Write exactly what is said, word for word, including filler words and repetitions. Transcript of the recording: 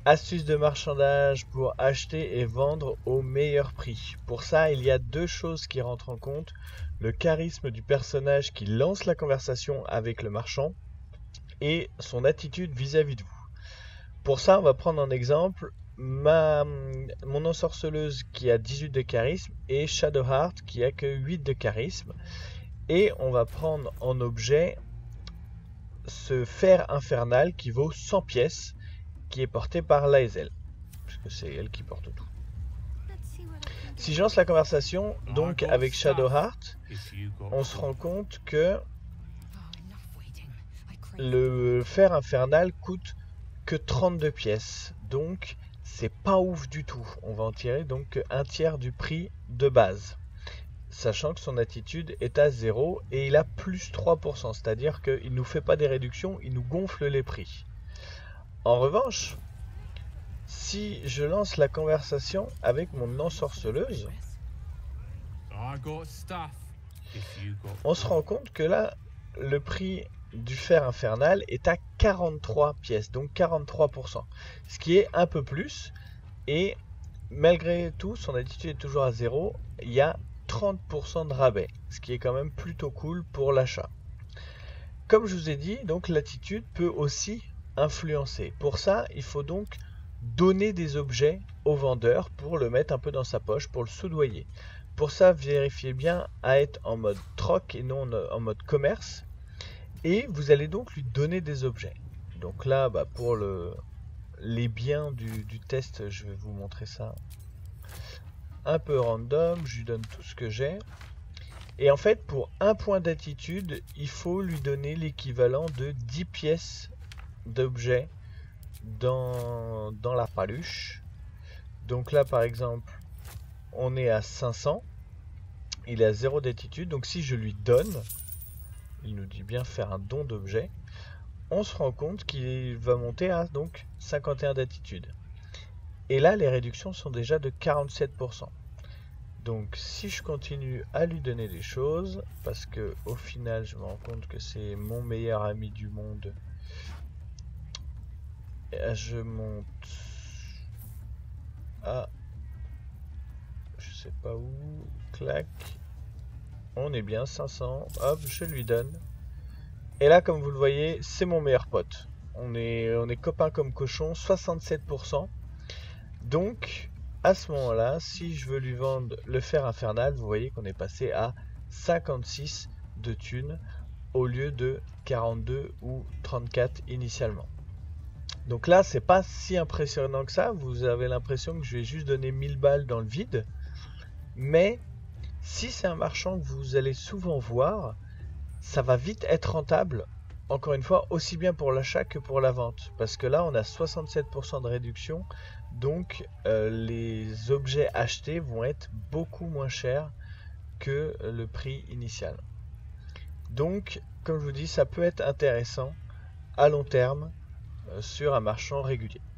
Astuce de marchandage pour acheter et vendre au meilleur prix. Pour ça, il y a deux choses qui rentrent en compte. Le charisme du personnage qui lance la conversation avec le marchand et son attitude vis-à-vis de vous. Pour ça, on va prendre un exemple. Ma, mon ensorceleuse qui a dix-huit de charisme et Shadowheart qui a que huit de charisme. Et on va prendre en objet ce fer infernal qui vaut cent pièces, qui est porté par Lae'zel, puisque c'est elle qui porte tout. Si je lance la conversation, donc avec Shadowheart, on se rend compte que le fer infernal coûte que trente-deux pièces, donc c'est pas ouf du tout. On va en tirer donc un tiers du prix de base, sachant que son attitude est à zéro et il a plus trois pour cent, c'est-à-dire qu'il ne nous fait pas des réductions, il nous gonfle les prix. En revanche, si je lance la conversation avec mon ensorceleuse, on se rend compte que là, le prix du fer infernal est à quarante-trois pièces, donc quarante-trois pour cent, ce qui est un peu plus, et malgré tout, son attitude est toujours à zéro, il y a trente pour cent de rabais, ce qui est quand même plutôt cool pour l'achat. Comme je vous ai dit, donc l'attitude peut aussi influencer. Pour ça, il faut donc donner des objets au vendeur pour le mettre un peu dans sa poche, pour le soudoyer. Pour ça, vérifiez bien à être en mode troc et non en mode commerce. Et vous allez donc lui donner des objets. Donc là, bah, pour le, les biens du, du test, je vais vous montrer ça un peu random. Je lui donne tout ce que j'ai. Et en fait, pour un point d'attitude, il faut lui donner l'équivalent de dix pièces d'objets dans, dans la paluche. Donc là, par exemple, on est à cinq cents. Il est à zéro d'attitude. Donc si je lui donne, il nous dit bien faire un don d'objet, on se rend compte qu'il va monter à donc cinquante et un d'attitude. Et là, les réductions sont déjà de quarante-sept pour cent. Donc si je continue à lui donner des choses, parce que au final je me rends compte que c'est mon meilleur ami du monde, et je monte à je sais pas où, clac, on est bien cinq cents, hop, je lui donne. Et là, comme vous le voyez, c'est mon meilleur pote. On est, on est copains comme cochons, soixante-sept pour cent. Donc à ce moment-là, si je veux lui vendre le fer infernal, vous voyez qu'on est passé à cinquante-six de thunes au lieu de quarante-deux ou trente-quatre initialement. Donc là, c'est pas si impressionnant que ça. Vous avez l'impression que je vais juste donner mille balles dans le vide. Mais si c'est un marchand que vous allez souvent voir, ça va vite être rentable. Encore une fois, aussi bien pour l'achat que pour la vente. Parce que là, on a soixante-sept pour cent de réduction. Donc, euh, les objets achetés vont être beaucoup moins chers que le prix initial. Donc, comme je vous dis, ça peut être intéressant à long terme euh, sur un marchand régulier.